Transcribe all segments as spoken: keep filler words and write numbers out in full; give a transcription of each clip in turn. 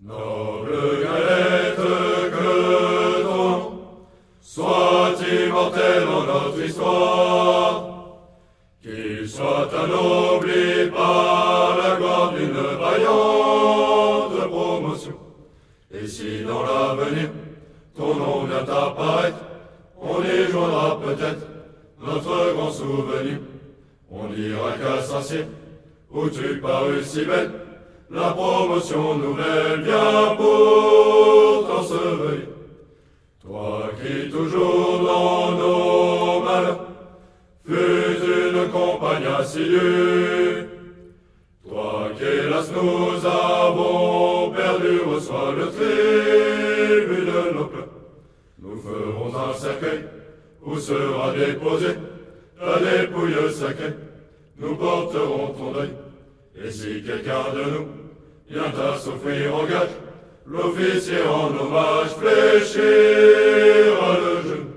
Noble galette que ton nom soit immortel dans notre histoire, qu'il soit anobli par la gloire d'une vaillante promotion. Et si dans l'avenir ton nom vient apparaître, on y joindra peut-être notre grand souvenir. On dira qu'à Saint-Cyr, où tu parus si belle, la promotion nouvelle vient pour t'ensevelir. Toi qui toujours dans nos malheurs fus une compagne assidue, toi qu'hélas nous avons perdu, reçois le tribut de nos pleurs. Nous ferons un cercueil où sera déposé ta dépouille sacrée. Nous porterons ton deuil, et si quelqu'un de nous vient à s'offrir en gage, l'officier en hommage fléchira le genou.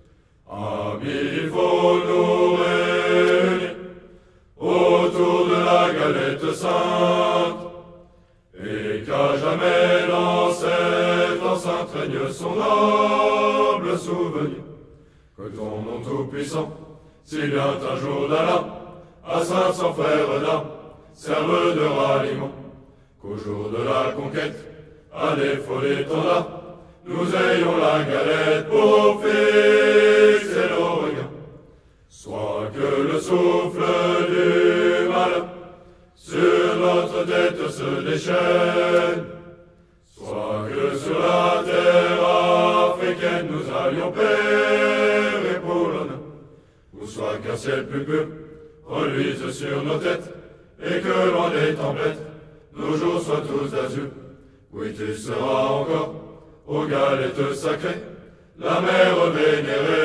Amis, il faut nous réunir autour de la galette sainte, et qu'à jamais dans cette enceinte règne son noble souvenir. Que ton nom tout-puissant, s'il vient un jour d'alarme, à cinq cents frères d'armes, serve de ralliement. Qu'au jour de la conquête, à défaut d'étendard, nous ayons la galette pour fixer nos regards. Soit que le souffle du malheur sur notre tête se déchaîne, soit que sur la terre africaine nous allions périr pour l'honneur, ou soit qu'un ciel plus pur reluise sur nos têtes, et que loin des tempêtes, nos jours soient tous d'azur. Oui, tu seras encore aux galettes sacrées, la mère vénérée